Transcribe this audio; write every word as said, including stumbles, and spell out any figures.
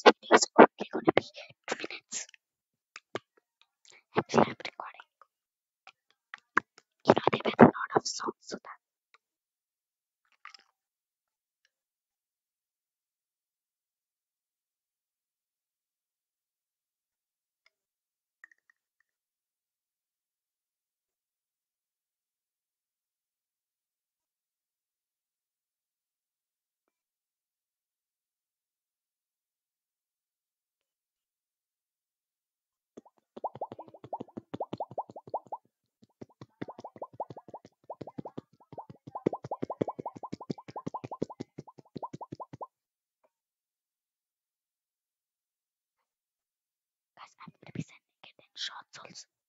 this video is only gonna be two minutes. Actually, I'm recording. You know, they made a lot of songs so that. Guys, I'm gonna be sending it in shorts also.